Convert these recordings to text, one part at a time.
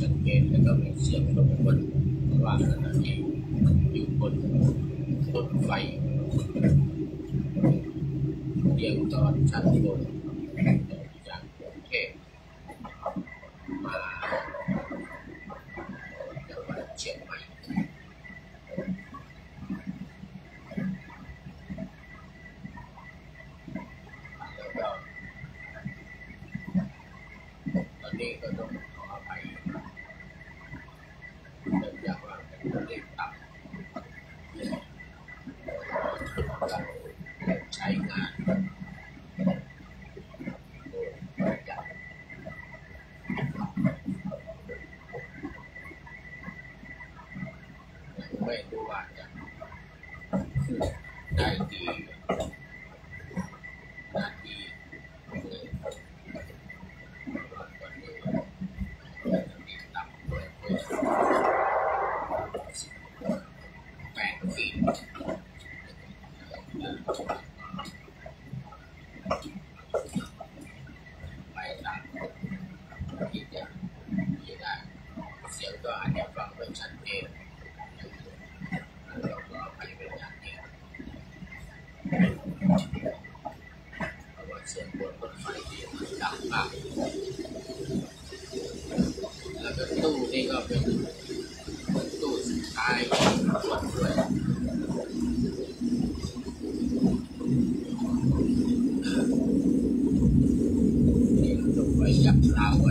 ชัดเจนแล้วก็มีเสียงรบกวนว่าขณะนี้อยู่บนรถไฟเรียงตอนชั้นบนจากกรุงเทพมาจังหวัดเชียงใหม่แล้วก็ตอนนี้ก็ต้องขออภัยเนื่องจากว่าเป็นตัวเลขต่ำการใช้งานประหยัดไม่รู้ว่าจะได้กี่นาทีเลยตอนนี้มีต่ำด้วย8 ฟีตไปตามที่จะมีได้เสียงก็อาจจะฟังไม่ชัดเจนเราก็ไปเป็นอย่างนี้เพราะว่าเสียงบนรถไฟที่มันดังมากแล้วก็ตู้นี่ก็เป็นตู้สุดท้ายส่วนด้วยนี่รถไฟยักษ์ราวไว้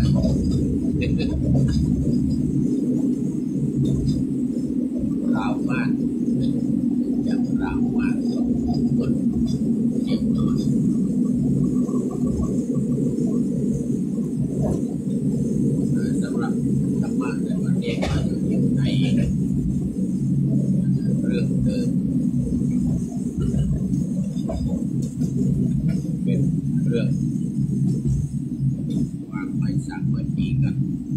ราวมากยักษ์ราวมากคนเจ็บตัวสำหรับธรรมะในวันนี้ก็อยู่ในเรื่องเดิมเป็นเรื่องวางไม้สักไว้ปีกัน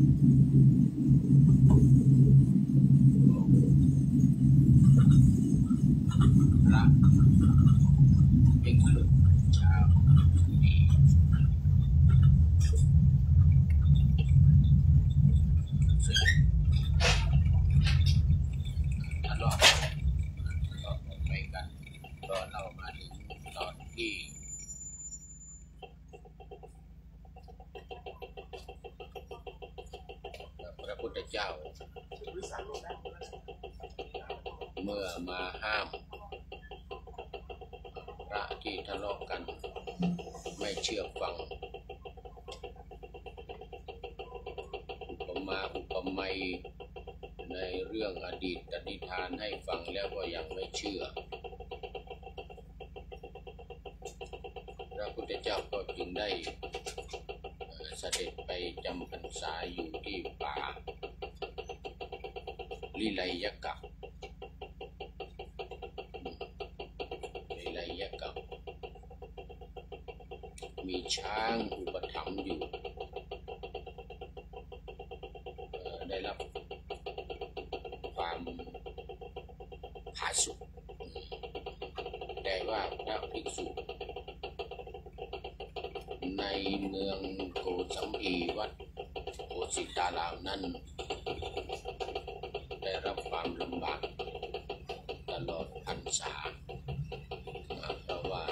พระภิกษุชาวนี้ตลอดไปกันก็เรามาถึงตอนที่พระพุทธเจ้าเมื่อมาห้ามพระที่ทะเลาะกันไม่เชื่อฟังอุปมาอุปไมยในเรื่องอดีตนิทานให้ฟังแล้วก็ยังไม่เชื่อพระพุทธเจ้าก็จึงได้เสด็จไปจำพรรษาอยู่ที่ป่าลิไลยกะมีช้างอุปถัมภ์อยู่ได้รับความผาสุกแต่ว่าพระภิกษุในเมืองโกสัมพีวัดโกสิตารามนั้นได้รับความลำบากตลอดพรรษาเพราะว่า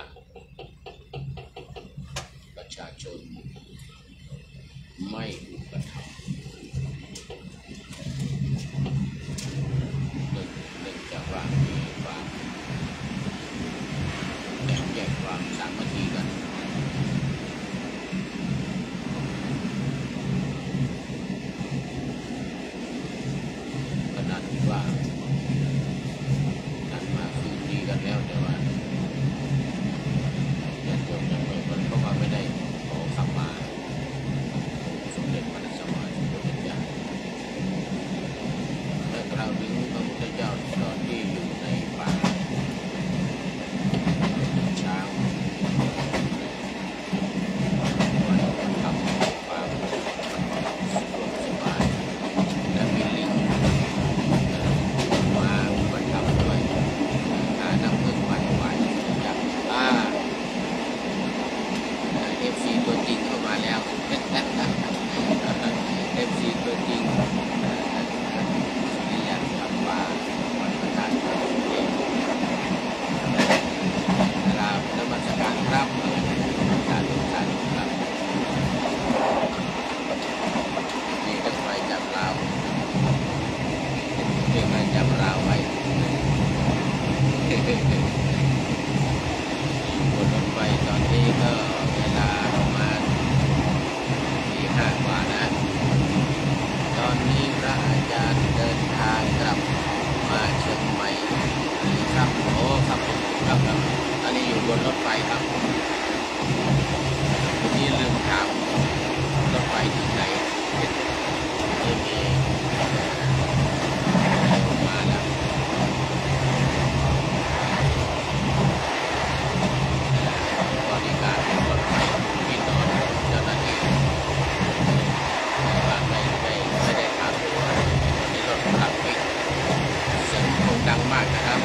ประชาชนไม่อุปถัมภ์เนื่องจากว่ามีความแยกความสามัคคีกันจะเดินทางกลับมาเชียงใหม่ครับโอ้ครับครับอันนี้อยู่บนรถไฟครับวันนี้ลืมถามรถไฟที่ไหนจะมีมาแล้วบริการรถไฟที่นอนเจ้าหน้าที่ว่าไม่ได้ถามดูว่าวันนี้รถขับวิ่งเสียงคงดังมากนะครับ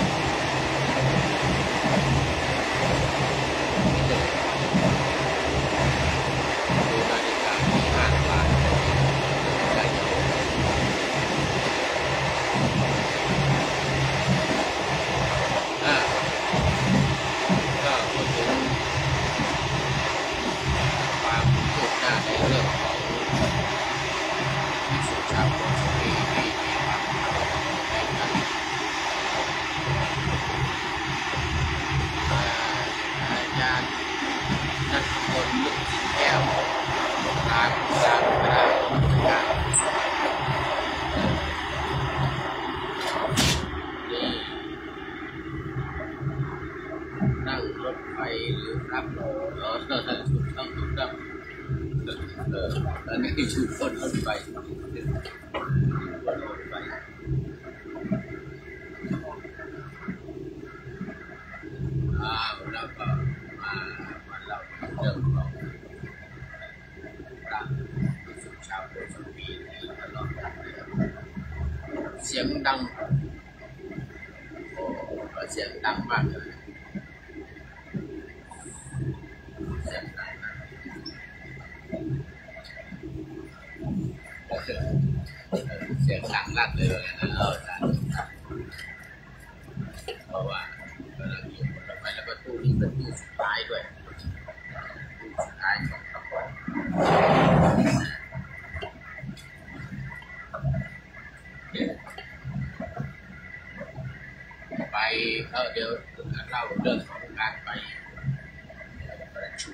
ดูนาฬิกาที่5 บาทได้อยู่ก็พูดถึงความคืบหน้าในเรื่องของพิสูจน์ชาวโพธิ์ที่มีความเคารพในกันอาจารย์นัทพลลึกแก้วทางคณะกรรมการนี่นั่งรถไฟหรือครับถูกต้องอันนี้คือบนรถไฟบนรถไฟแล้วก็มาเล่าเรื่องของพระภิกษุชาวโพธิ์ที่ตลอดเสียงดังโอ้เสียงดังมากเลยเสียงดังนะเสียงดังลั่นเลยนะเพราะว่ากำลังอยู่บนรถไฟแล้วก็ตู้นี้เป็นตู้สุดท้ายด้วยตู้สุดท้ายของขบวนไปเดี๋ยวเล่าเรื่องของการไปประชุม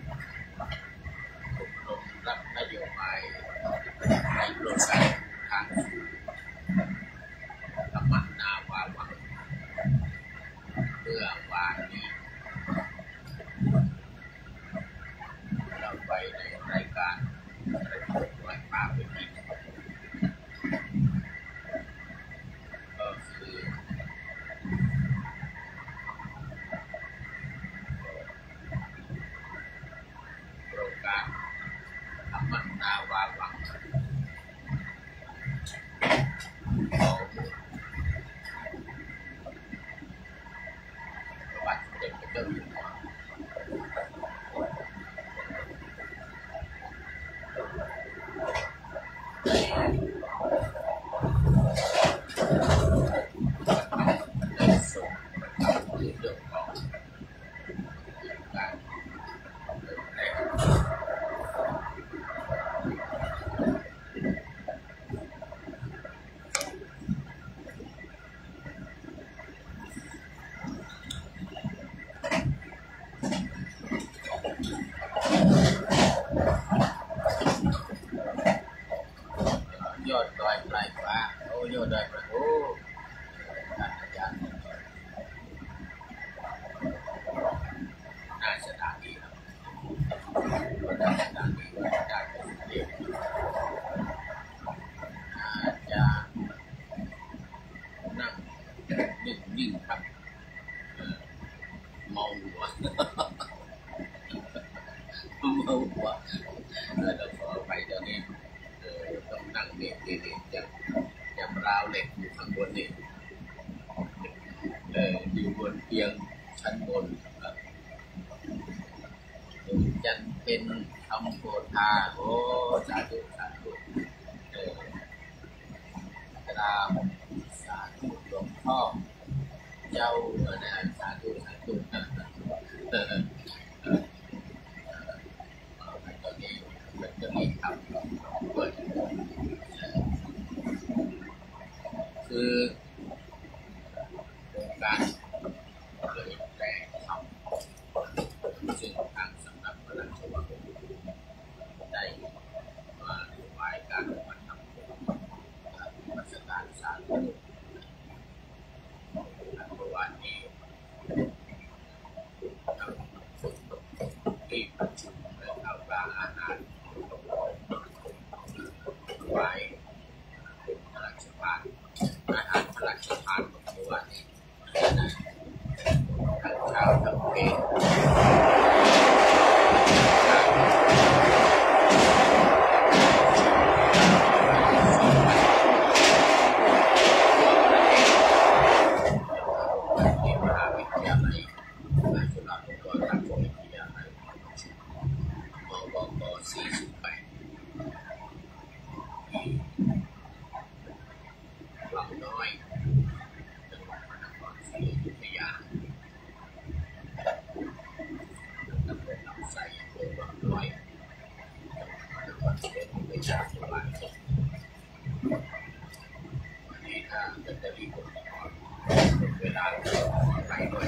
อบรมรับนโยบายในโครงการทางสู่ธรรมนาวาวังเมื่อวานนี้เราไปในรายการรายป่าเป็นอีกก็คือโครงการธรรมนาวาวังของวัดเด็กเจ้าอยู่ในส่งเรื่องของการเผยแพร่ยอดดอยปลายฟ้าโอ้ยอดดอยปลายโอ้อาจารย์น่าจะดังดีครับน่าจะดังดีว่าได้ไปเรียนอาจารย์นั่งนิ่งๆครับเมาหัวเมาหัวเราขอไปเดี๋ยวนี้ต้องนั่งเด็กๆอย่างราวเหล็กอยู่ข้างบนนี่อยู่บนเตียงชั้นบนครับจันเป็นคำโพธาโอ้สาธุสาธุกราบสาธุหลวงพ่อเจ้านะสาธุสาธุตอนนี้มันจะมีคำเปิดคือโครงการเผยแพร่ธรรมซึ่งทางสำนักพระราชวังได้มาถวายการปฏิบัติธรรมภาษเมื่อวานนี้ที่ประชุมและเอาปลาอาหารไว้พระราชทานอาหารพระราชทานเมื่อวานนี้ทั้งเช้าทั้งเพลที่มหาวิทยาลัยจุฬาลงกรณราชวิทยาลัยมบก48บางน้อยจังหวัดพระนครศรีอยุธยาตำบลลำไส้อำเภอบางน้อยจังหวัดพระนครศรีอยุธยาเมื่อวานนี้วันนี้ถ้าจะรีบกดก่อนเวลาไปด้วย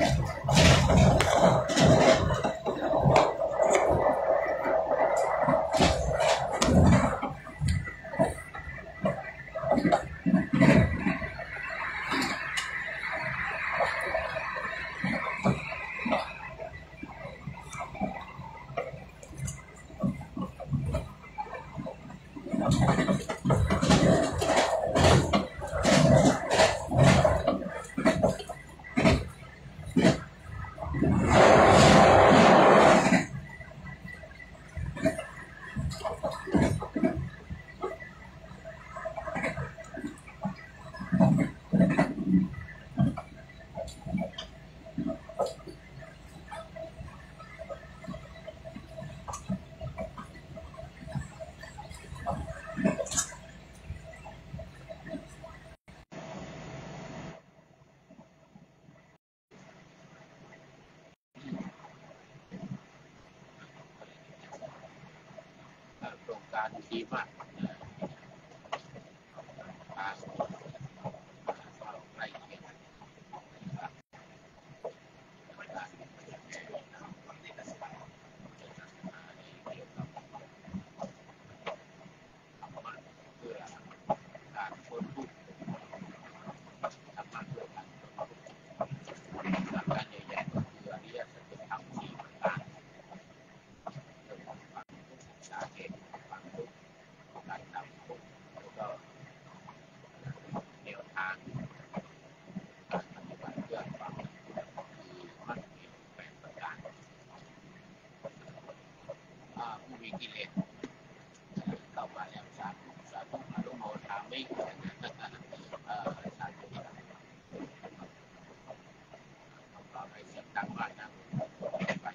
โครงการดีมากทางไร่เขียนการเพื่อการค้นพบทำมาเพื่อการค้นพบหลักการใหญ่ๆก็คืออริยสัจธรรม4ประการเรื่องของความทุกข์สาเหตุความทุกข์การดับทุกข์แล้วก็แนวทางการปฏิบัติเพื่อความเป็นผู้คือมรรคมีองค์8ประการผู้มีกิเลสเข้ามาแล้วสาธุสาธุอนุโมทามิสาธุต่อไปเสียงดังมากนะไป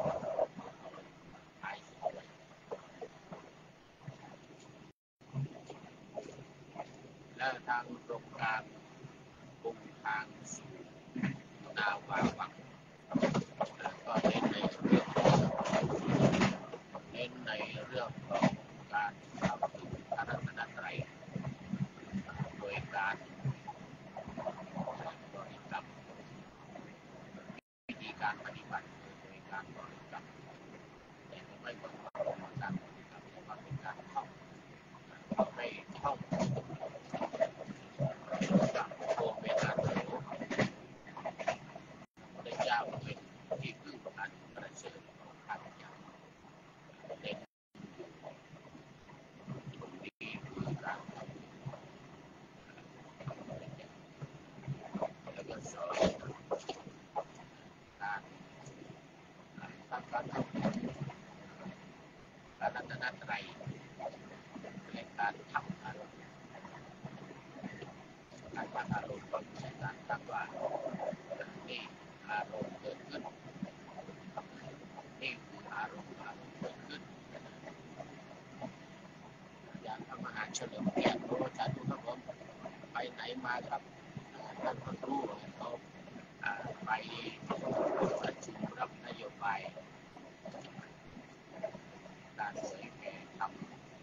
หายสวยและทางโครงการปรุงทางสู่นาวาวังก็เน้นในเรื่องของการเข้าถึงพระรัตนตรัยโดยการบริกรรมวิธีการปฏิบัติโดยการบริกรรมแต่ไม่เป็นการบริกรรมแต่ว่าเป็นการท่องไม่ท่องกับโอเมนาโตพระเจ้าเป็นที่พึ่งอันประเสริฐของข้าพเจ้าเน้นตรงนี้คือการทำแล้วก็สอนการทำการทำพระรัตนตรัยในการทำอารมณ์การตั้งอารมณ์ก็คือการตั้งว่านี่อารมณ์เกิดขึ้นนี่คืออารมณ์เกิดขึ้นอย่างพระมหาเฉลิมแก้วพระอาจารย์ทุกท่านไปไหนมาครับท่านก็รู้เขาไปประชุมรับนโยบายการเผยแผ่ธรรม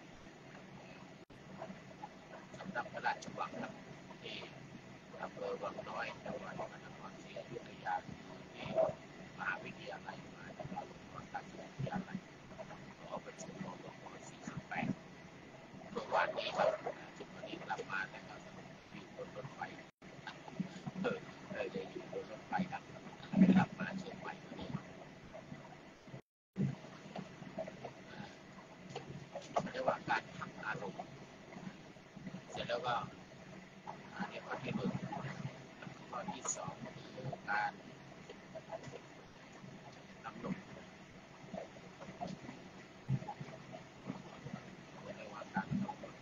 สำนักพระราชวังที่อำเภอวังน้อยจังหวัดพระนครศรีอยุธยาที่มหาวิทยาลัยมหาจุฬาลงกรณราชวิทยาลัยขอประชุมมบก48เมื่อวานนี้ครับจุดวันนี้กลับมาแล้วก็อยู่บนรถไฟก็อันนี้ข้อที่หนึ่งข้อที่สองคือการกำหนดเรียกว่าการกำหนด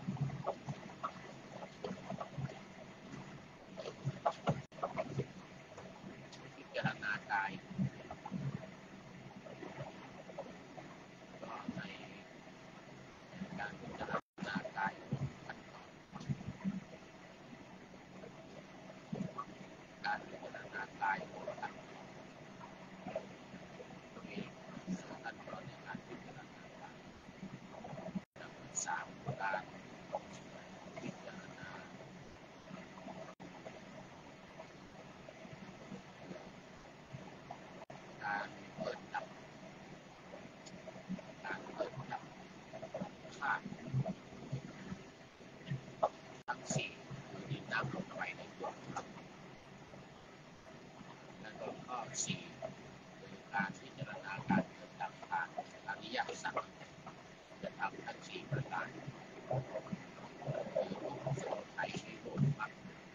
พิจารณากายก็ในการพิจารณากายการพิจารณากายขั้นก็มีขั้นตอนในการพิจารณากายสามการพิจารณาการเปิดดับธาตุทั้งสี่คือดินน้ำลมไฟในตัวครับแล้วก็ข้อสี่คือการพิจารณาการเกิดดับธาตุอริยสัจจะทำทั้งสี่ประการคือทุกข์สมุทัยนิโรธมรรค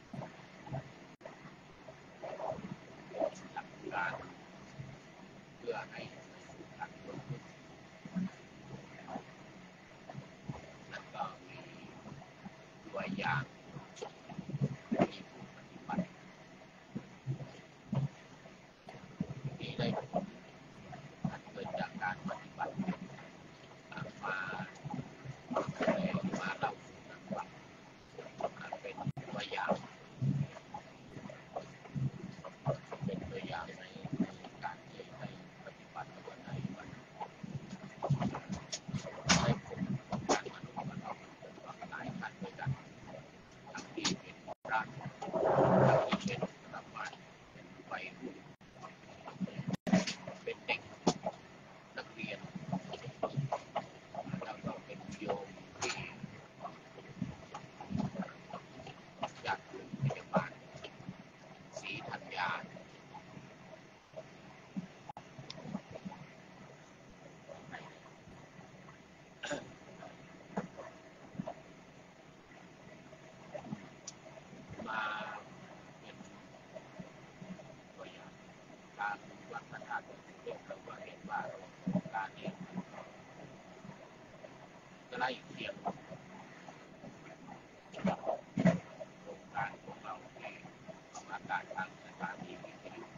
หลักการเพื่อให้สู่การพ้นทุกข์แล้วก็มีตัวอย่างมีผู้ปฏิบัติที่ได้ผลเกิดจากการปฏิบัติมาเล่าสู่กันฟังเป็นตัวอย่างในการที่ได้ปฏิบัติตัวในวันได้ผลของการบรรลุบรรลุหลายขั้นด้วยกันทั้งที่เป็นพระทั้งที่เป็นธรรมะเป็นวัยรุ่นเป็นเด็กนักเรียนแล้วก็เป็นโยมที่อยากเป็นพยาบาลศรีธัญญามาเป็นตัวอย่างทางวัดพระธาตุเด็กเราก็เห็นว่าการนี้ใกล้เคียงกับโครงการของเราที่ออกอากาศทางสถานีวิทยุ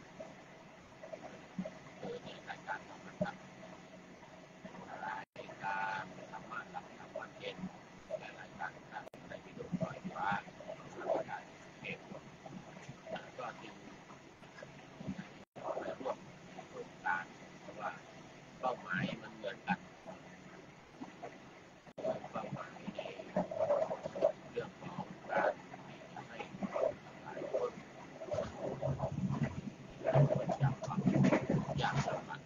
คือในรายการธรรมทัศน์รายการธรรมะหลักธรรมะเย็นและรายการท่านในวิดีโอปล่อยฟ้ารายการเก็บก็จึงไปร่วมโครงการเพราะว่าเป้าหมายมันเหมือนกันเป้าหมายในเรื่องของการที่จะให้หลายคนพ้นจากความยากลำบาก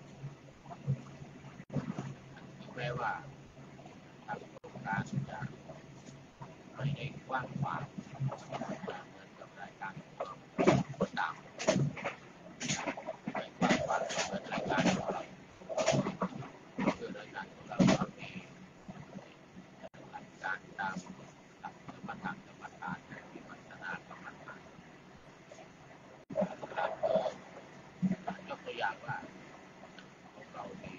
ถึงแม้ว่าทางโครงการจะไม่ได้กว้างขวางเหมือนกับรายการของเราคนดังไม่กว้างขวางเหมือนรายการของเราคือรายการของเราก็มีหลักการตามหลักธรรมทานกรรมฐานวิปัสสนากรรมฐานยกตัวอย่างว่าของเรามี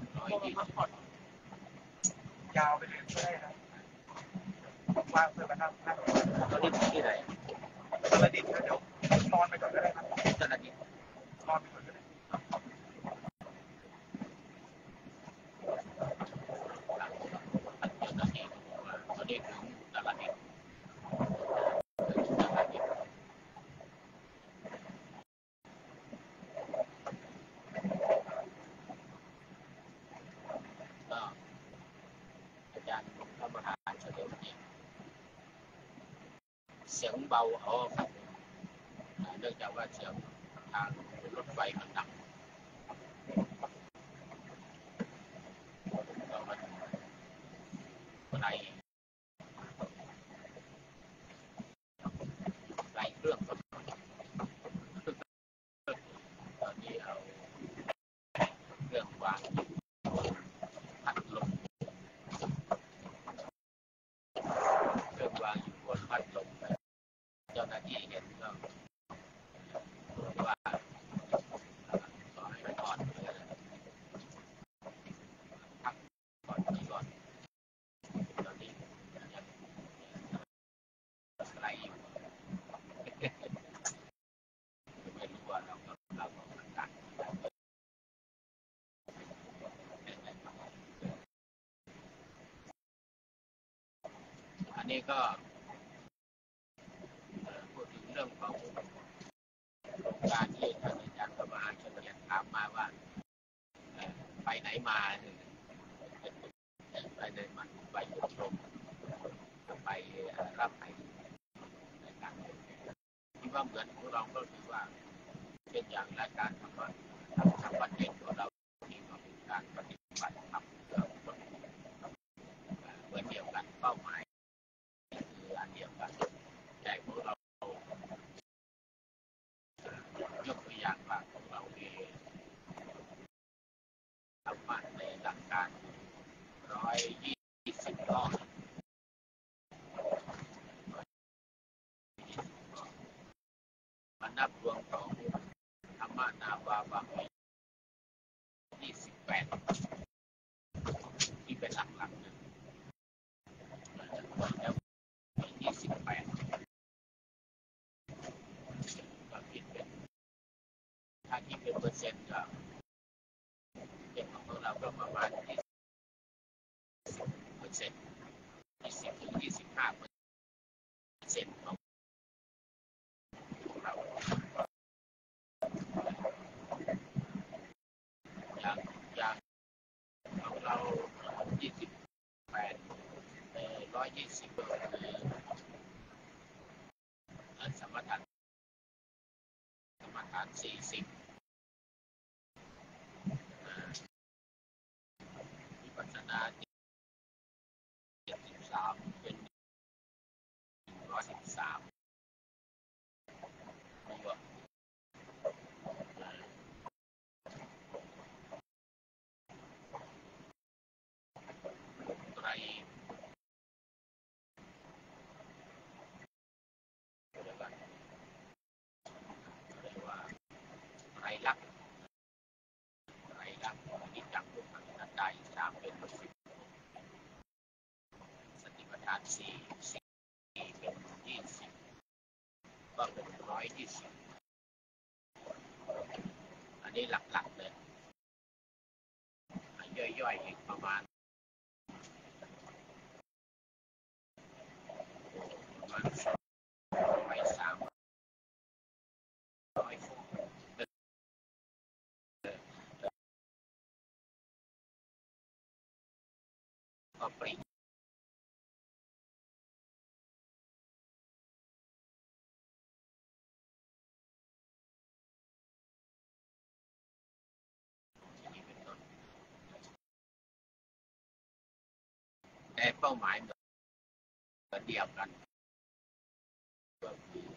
120ยาวไปเลยก็ได้นะว่างเพื่อมานั่งตอนนี้ที่ไหนตอนนี้เดี๋ยวนอนไปก่อนก็ได้ครับตอนนี้นอนไปก่อนก็ได้หลังจากนั้นนี่ก็บอกว่าตอนนี้ถึงตลาดนี้ก็อาจารย์พระมหาเฉลิมเนี่ยเสียงเบาครับเนื่องจากว่าเสียงทางรถไฟมันดังก็มันไกลเครื่องตอนนี้เอาเครื่องวางพัดลมเครื่องวางอยู่บนพัดอะไรอยู่ไม่รู้ว่าเราประกาศอันนี้ก็พูดถึงเรื่องของการที่ท่านอาจารย์พระมหาชนกถามมาว่าไปไหนมาไปไหนมันไปอบรมไปรับใครในการที่ว่าเหมือนของเราก็คือว่าเช่นอย่างรายการธรรมะเด็กของเราที่ก็เป็นการปฏิบัติธรรมเพื่อคนเหมือนเดียวกันเป้าหมายคืออันเดียวกันแต่ของเรายกตัวอย่างว่าของเราเองธรรมะในหลักการ120 ข้อมันนับรวมของธรรมะนาวาบาง28ที่เป็นหลักๆนะแล้ว28ก็คิดเป็นถ้าคิดเป็นเปอร์เซ็นต์ก็เป็นของเราก็ประมาณ20% 20-25% ของเราอย่างของเรา28 120ก็คือสมถะ40วิปัสสนา73เป็น113นี่ก็ไตรเรียกว่าไตรลักษณ์อันนี้จับพวกมันได้3เป็นสติปัฏฐาน4เป็น20ก็เป็น120อันนี้หลักๆเลยย่อยๆอีกประมาณ300ก็ปรีที่เป็นต้นแต่เป้าหมายเหมือนเดียวกันก็คือ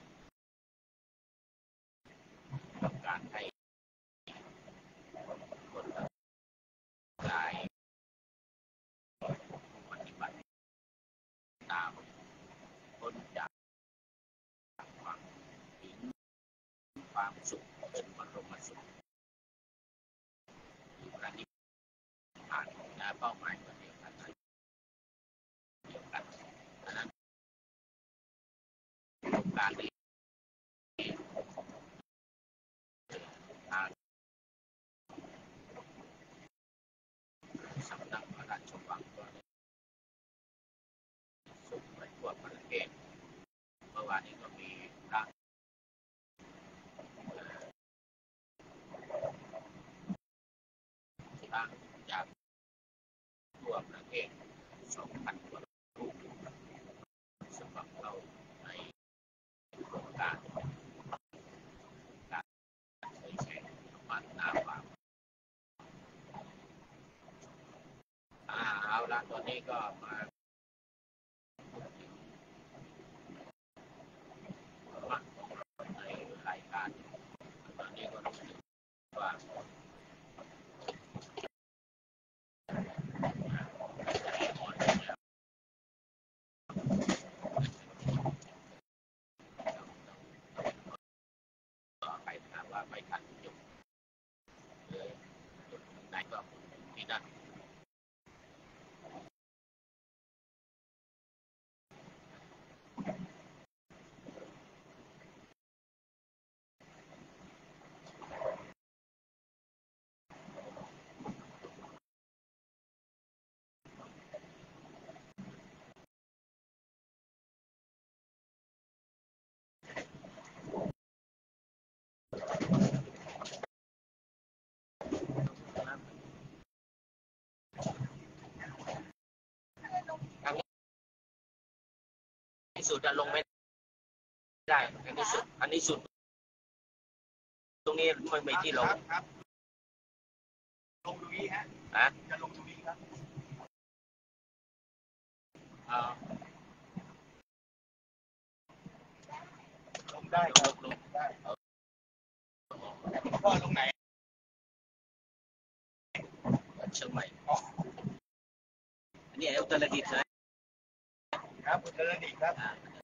ต้องการให้คนได้ปฏิบัติตามพ้นจากความถึงความสุขเป็นบรมสุขอยู่ระนิพพานและเป้าหมายเหมือนเดียวกันดังนั้นการนี้ทางสำนักพระราชวังก็ได้ส่งไปทั่วประเทศเมื่อวานนี้ก็มีพระจากทั่วประเทศ 2,000 กว่ารูปสมัครเข้าในโครงการเผยแผ่ธรรมะนาวาเอาละตอนนี้ก็มาพูดถึงธรรมะของเราในรายการตอนนี้ก็รู้สึกว่าไปถามว่าไม่ทันจบเลยจบไหนก็ที่นั่นสุดจะลงไม่ได้แพงที่สุดอันนี้สุดตรงนี้ไม่มีที่ลงครับลงตรงนี้ฮะจะลงตรงนี้ครับลงได้ครับลงได้พ่อลงไหนเชียงใหม่อันนี้อุตรดิตถ์ใช่ไหมครับอุตรดิตถ์ครับ